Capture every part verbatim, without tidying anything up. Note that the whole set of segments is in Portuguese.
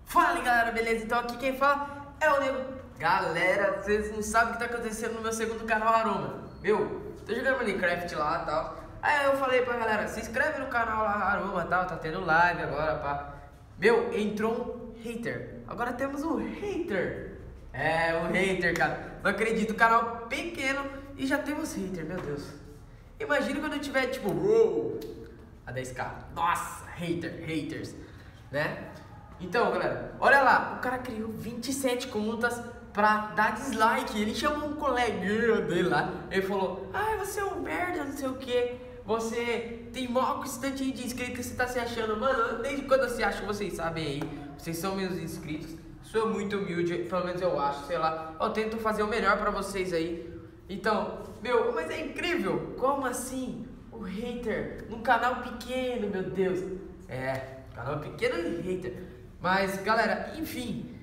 Fala aí, galera, beleza? Então aqui quem fala é o Nego. Galera, vocês não sabem o que tá acontecendo no meu segundo canal Aroma. Meu, tô jogando Minecraft lá e tal. Aí eu falei pra galera, se inscreve no canal lá Aroma e tal, tá tendo live agora, pá. Meu, entrou um hater. Agora temos um hater. É, um hater, cara. Não acredito, canal pequeno e já temos hater, meu Deus. Imagina quando eu tiver tipo, uou, a dez K. Nossa, hater, haters, né? Então, galera, olha lá, o cara criou vinte e sete contas pra dar dislike. Ele chamou um coleguinha dele lá. Ele falou, ai, você é um merda, não sei o que. Você tem maior quantidade de inscritos que você tá se achando. Mano, desde quando você acha que vocês sabem aí? Vocês são meus inscritos. Sou muito humilde, pelo menos eu acho, sei lá. Eu tento fazer o melhor pra vocês aí. Então, meu, mas é incrível. Como assim? O hater num canal pequeno, meu Deus. É, canal pequeno e hater. Mas, galera, enfim,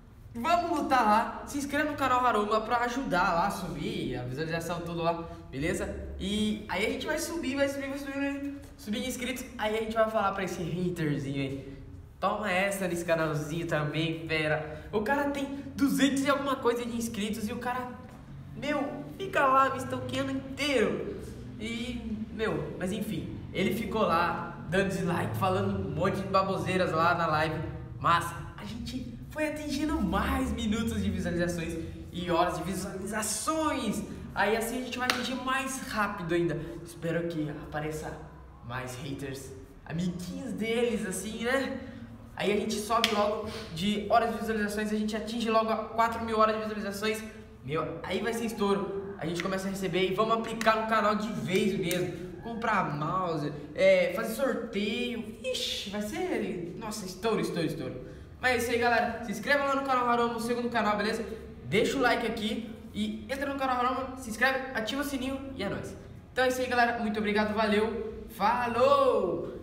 vamos lutar lá. Se inscreva no canal Aroma pra ajudar lá a subir a visualização, tudo lá, beleza? E aí a gente vai subir, vai subir, vai subir, subir inscritos. Aí a gente vai falar pra esse haterzinho aí, toma essa nesse canalzinho também, fera. O cara tem duzentos e alguma coisa de inscritos e o cara, meu, fica lá me stalkeando inteiro. E, meu, mas enfim, ele ficou lá dando dislike, falando um monte de baboseiras lá na live. Mas a gente foi atingindo mais minutos de visualizações e horas de visualizações. Aí assim a gente vai atingir mais rápido ainda. Espero que apareça mais haters, amiguinhos deles, assim, né? Aí a gente sobe logo de horas de visualizações, a gente atinge logo quatro mil horas de visualizações. Meu, aí vai ser estouro. A gente começa a receber e vamos aplicar no canal de vez mesmo. Comprar mouse, é, fazer sorteio. Ixi, vai ser, nossa, estouro, estouro, estouro. Mas é isso aí, galera. Se inscreva lá no canal Aroma, no segundo canal, beleza? Deixa o like aqui e entra no canal Aroma, se inscreve, ativa o sininho e é nóis. Então é isso aí, galera. Muito obrigado, valeu. Falou!